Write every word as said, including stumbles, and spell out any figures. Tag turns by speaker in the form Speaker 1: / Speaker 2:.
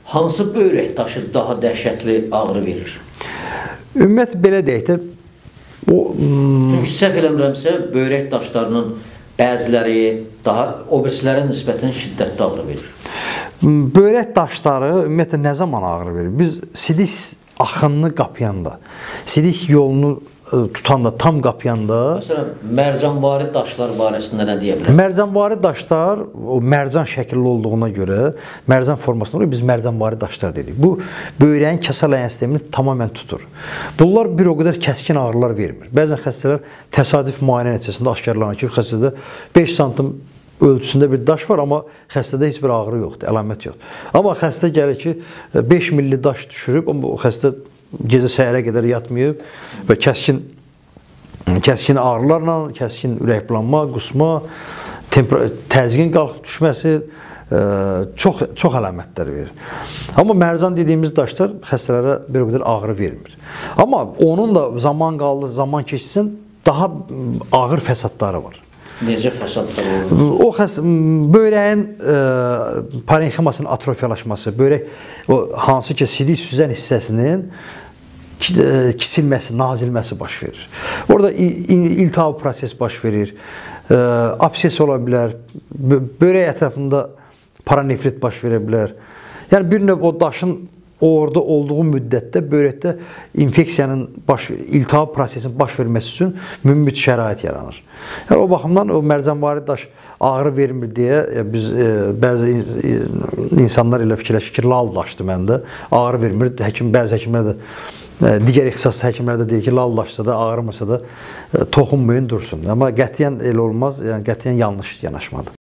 Speaker 1: hansı böyrək daşı daha dəhşətli ağrı verir?
Speaker 2: Ümumiyyətlə belə deyək də, o
Speaker 1: çünki səhv eləmirəmsə, böyrək daşlarının bəziləri daha o birisilərə nisbətən şiddətli ağrı verir.
Speaker 2: Böyrək daşları ümumiyyətlə nə zaman ağrı verir? Biz sidik axınını qapıyanda, sidik yolunu tutanda, tam qapıyanda...
Speaker 1: Məsələn, mərcanvari daşlar barəsində nə deyə bilərik?
Speaker 2: Mərcanvari daşlar, o mərcan şəkilli olduğuna görə, mərcan formasına görə biz mərcanvari daşlar dedik. Bu, böyrəyin kəsələyen sistemini tamamən tutur. Bunlar bir o qədər kəskin ağrılar vermir. Bəzən xəstələr təsadüf müayinə nəticəsində aşkarlanır ki, xəstədə beş santim ölçüsündə bir daş var, amma xəstədə heç bir ağrı yoxdur, əlamət yoxdur. Amma xəstə gəlir ki, beş milli daş düşürüb, amma o xəstə gecə səhərə qədər yatmayıb və kəskin kəskin ağrılarla, kəskin ürəkbulanma, qusma, təzyiqin qalxıb düşməsi çox çox əlamətlər verir. Amma mərcan dediyimiz daşlar xəstələrə bir o qədər ağrı vermir. Amma onun da zaman qaldı, zaman keçsin, daha ağır fəsadları var.
Speaker 1: Necə fəsadlar olur?
Speaker 2: O böyrəyin parenximasının atrofiyalaşması, böyrək hansı ki sidik süzən hissəsinin kiçilməsi, nazilməsi baş verir. Orada iltihab proses baş verir, abses ola bilər, böyrək ətrafında paranefrit baş verə bilər. Yəni bir növ o daşın orada olduğu müddətdə böyrəkdə infeksiyanın, iltihab prosesinin baş verməsi üçün mümbit şərait yaranır. Yəni o baxımdan o mərcanvari daş ağrı vermir deyə biz bəzi insanlar ilə fikirləşir ki, lal daşdır məndə, ağrı vermir. Həkim, bəzi həkimlər də, digər ixtisaslı həkimlər də deyir ki, lal daşsa da, ağrımasa da toxunmayın, dursun. Amma qətiyyən elə olmaz, yəni qətiyyən yanlış yanaşmadır.